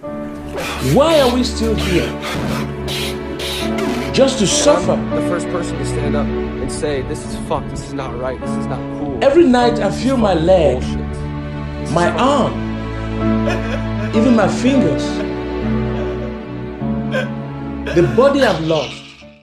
Why are we still here? Just to suffer. I'm the first person to stand up and say, this is fucked, this is not right, this is not cool. Every night I feel my leg, my arm, even my fingers. The body I've lost.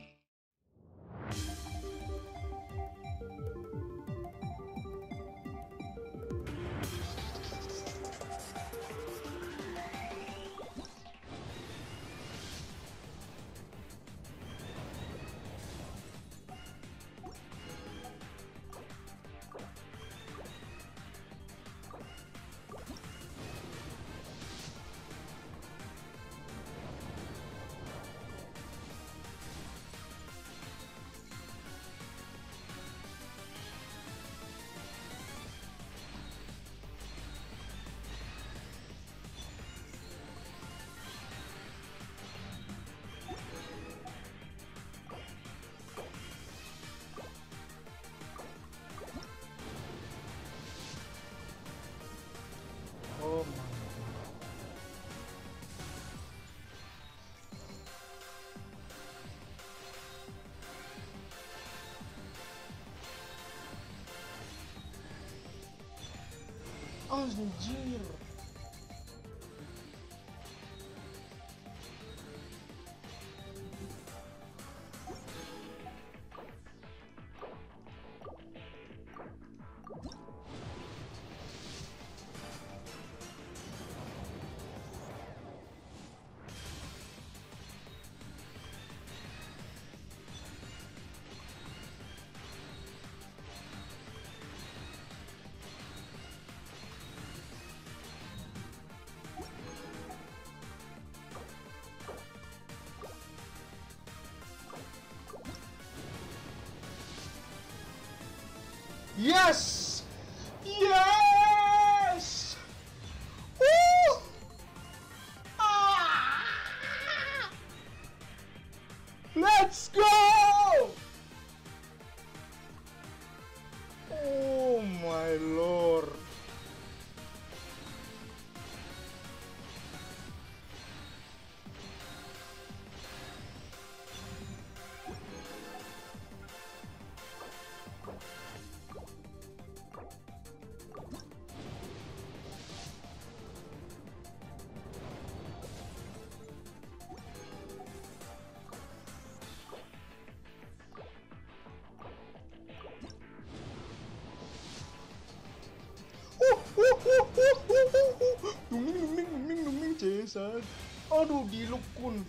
Oh my. Anjir. Yes! Yes! Woo! Ah! Let's go! Oh my lord. Duming Jason. Aduh, dilukun.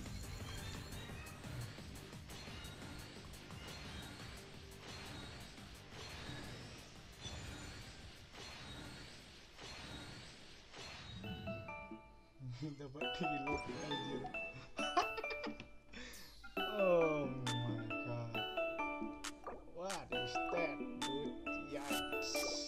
Dapat diluk anjir. Oh my god. What is that, dude? Yikes.